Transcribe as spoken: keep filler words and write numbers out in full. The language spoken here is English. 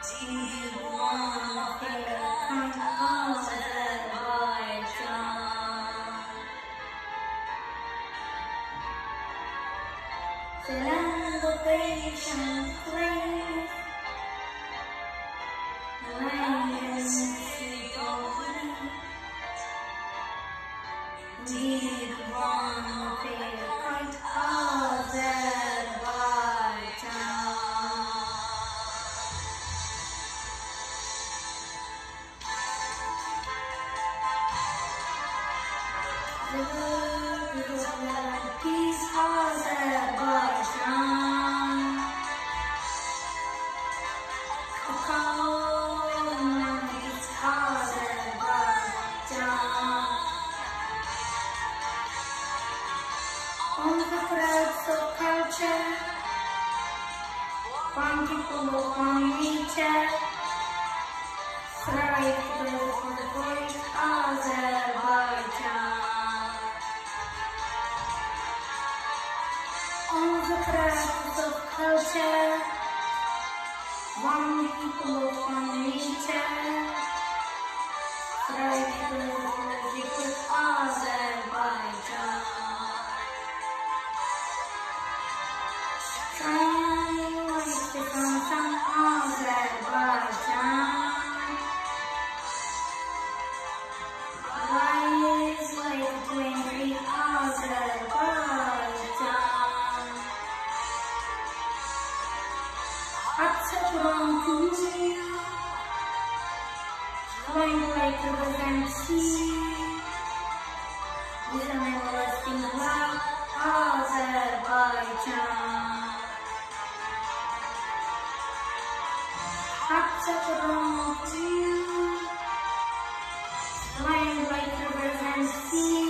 Celebration place, language we want to fight Azerbaijan. The world is like peace, Azerbaijan. On the threads of culture, one people of one nature, thrive together for the voice Azerbaijan. On the threads of culture, one people of one nature, thrive together for the voice Azerbaijan. Shine like the sun from Azerbaijan. Rise like the twinkling Azerbaijan. Atsakram to you, flowing like the river sea, with an everlasting love, Azerbaijan. Hearts of around you, flying like rivers and seas.